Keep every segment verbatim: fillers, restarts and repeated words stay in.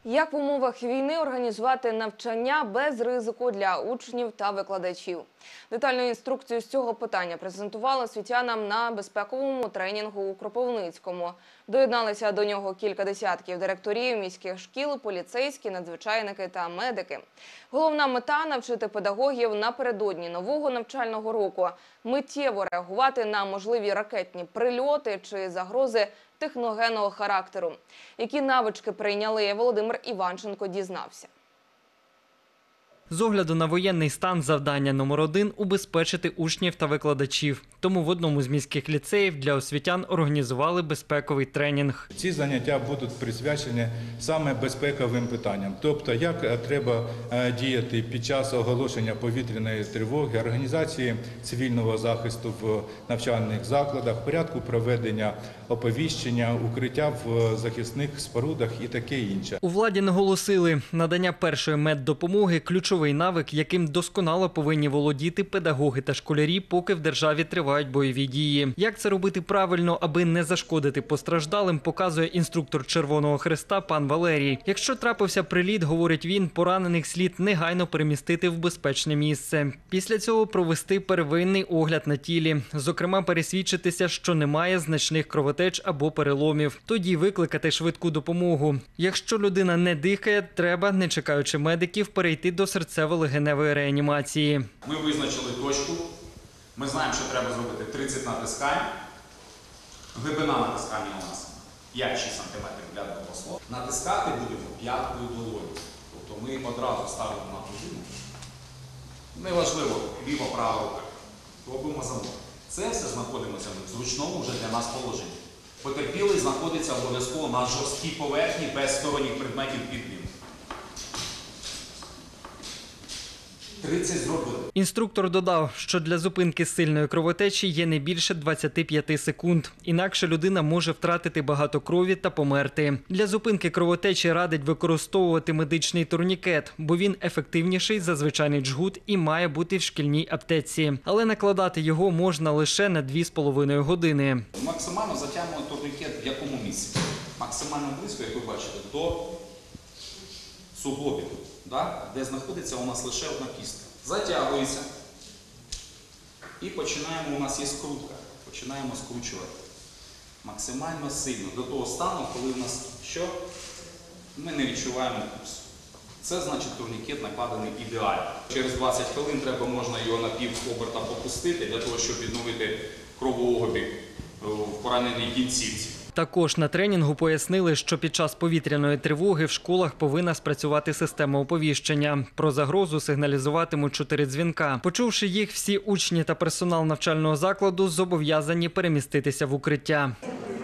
Як в умовах війни організувати навчання без ризику для учнів та викладачів? Детальну інструкцію з цього питання презентували освітянам на безпековому тренінгу у Кропивницькому. Доєдналися до нього кілька десятків директорів міських шкіл, поліцейські, надзвичайники та медики. Головна мета – навчити педагогів напередодні нового навчального року миттєво реагувати на можливі ракетні прильоти чи загрози техногенного характеру. Які навички прийняли, Володимир Іванченко дізнався. З огляду на воєнний стан завдання номер один – убезпечити учнів та викладачів. Тому в одному з міських ліцеїв для освітян організували безпековий тренінг. Ці заняття будуть присвячені саме безпековим питанням. Тобто, як треба діяти під час оголошення повітряної тривоги, організації цивільного захисту в навчальних закладах, порядку проведення оповіщення, укриття в захисних спорудах і таке інше. У владі наголосили, надання першої меддопомоги – ключовий навик, яким досконало повинні володіти педагоги та школярі, поки в державі тривають бойові дії. Як це робити правильно, аби не зашкодити постраждалим, показує інструктор Червоного Хреста пан Валерій. Якщо трапився приліт, говорить він, поранених слід негайно перемістити в безпечне місце. Після цього провести первинний огляд на тілі. Зокрема, пересвідчитися, що немає значних кровотеч або переломів. Тоді викликати швидку допомогу. Якщо людина не дихає, треба, не чекаючи медиків, перейти до серцево-легеневої реанімації. Ми визначили точку. Ми знаємо, що треба зробити тридцять натискань. Глибина натискання у нас п'ять-шість сантиметрів для послов. Натискати будемо п'ятою долоною. Тобто ми одразу ставимо на пружину. Неважливо, ліва, права рука. Робимо замок. Це все знаходимося в зручному вже для нас положенні. Потерпілий знаходиться обов'язково на жорсткій поверхні без сторонніх предметів під ним. тридцять зробили. Інструктор додав, що для зупинки сильної кровотечі є не більше двадцяти п'яти секунд. Інакше людина може втратити багато крові та померти. Для зупинки кровотечі радить використовувати медичний турнікет, бо він ефективніший за звичайний джгут і має бути в шкільній аптеці. Але накладати його можна лише на дві з половиною години. Максимально затягуємо турнікет в якому місці? Максимально близько, як ви бачите, до суглобів, да? Де знаходиться у нас лише одна кістка. Затягується. І починаємо, у нас є скрутка, починаємо скручувати. Максимально сильно, до того стану, коли у нас що? Ми не відчуваємо пульсу. Це значить турнікет накладений ідеально. Через двадцять хвилин треба, можна його на пів оберта попустити, для того, щоб відновити кровообіг в пораненій кінцівці. Також на тренінгу пояснили, що під час повітряної тривоги в школах повинна спрацювати система оповіщення. Про загрозу сигналізуватимуть чотири дзвінка. Почувши їх, всі учні та персонал навчального закладу зобов'язані переміститися в укриття.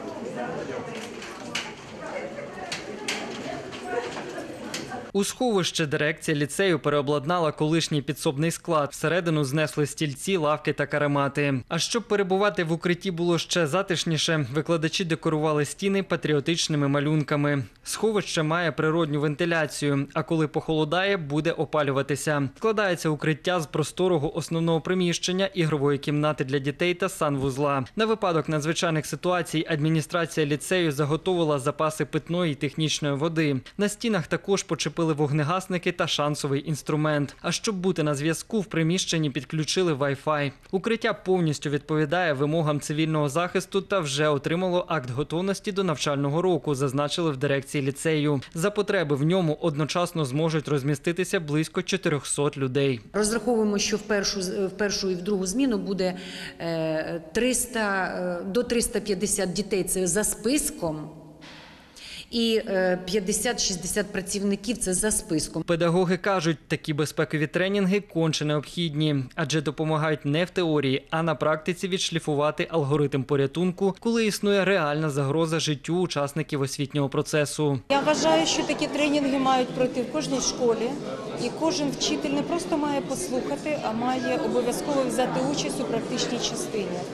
У сховище дирекція ліцею переобладнала колишній підсобний склад. Всередину знесли стільці, лавки та каремати. А щоб перебувати в укритті було ще затишніше, викладачі декорували стіни патріотичними малюнками. Сховище має природню вентиляцію, а коли похолодає, буде опалюватися. Складається укриття з просторого основного приміщення, ігрової кімнати для дітей та санвузла. На випадок надзвичайних ситуацій адміністрація ліцею заготовила запаси питної і технічної води. На стінах також почепили вогнегасники та шансовий інструмент. А щоб бути на зв'язку, в приміщенні підключили Wi-Fi. Укриття повністю відповідає вимогам цивільного захисту та вже отримало акт готовності до навчального року, зазначили в дирекції ліцею. За потреби в ньому одночасно зможуть розміститися близько чотирьохсот людей. Розраховуємо, що в першу, в першу і в другу зміну буде триста, до триста п'ятдесят дітей, це за списком. І п'ятдесят-шістдесят працівників – це за списком. Педагоги кажуть, такі безпекові тренінги конче необхідні, адже допомагають не в теорії, а на практиці відшліфувати алгоритм порятунку, коли існує реальна загроза життю учасників освітнього процесу. Я вважаю, що такі тренінги мають пройти в кожній школі, і кожен вчитель не просто має послухати, а має обов'язково взяти участь у практичній частині.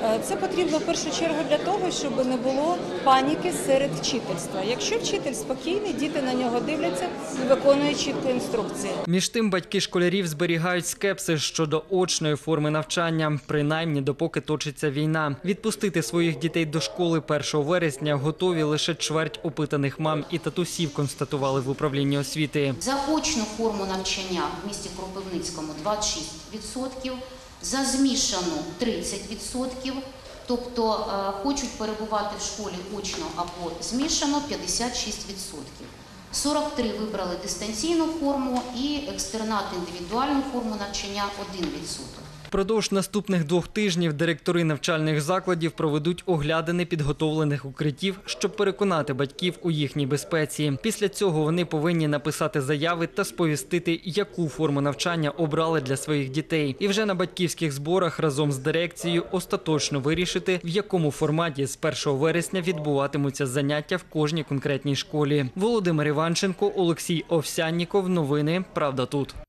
Е, Це потрібно в першу чергу для того, щоб не було паніки серед вчительства. Якщо вчитель спокійний, діти на нього дивляться і виконують чітко інструкції. Між тим, батьки школярів зберігають скепсис щодо очної форми навчання, принаймні допоки точиться війна. Відпустити своїх дітей до школи першого вересня готові лише чверть опитаних мам і татусів, констатували в управлінні освіти. За очну форму навчання в місті Кропивницькому двадцять шість відсотків, за змішану тридцять відсотків, тобто е, хочуть перебувати в школі очно або змішано п'ятдесят шість відсотків. сорок три вибрали дистанційну форму і екстернат індивідуальну форму навчання один відсоток. Впродовж наступних двох тижнів директори навчальних закладів проведуть оглядини підготовлених укриттів, щоб переконати батьків у їхній безпеці. Після цього вони повинні написати заяви та сповістити, яку форму навчання обрали для своїх дітей. І вже на батьківських зборах разом з дирекцією остаточно вирішити, в якому форматі з першого вересня відбуватимуться заняття в кожній конкретній школі. Володимир Іванченко, Олексій Овсянніков. Новини «Правда тут».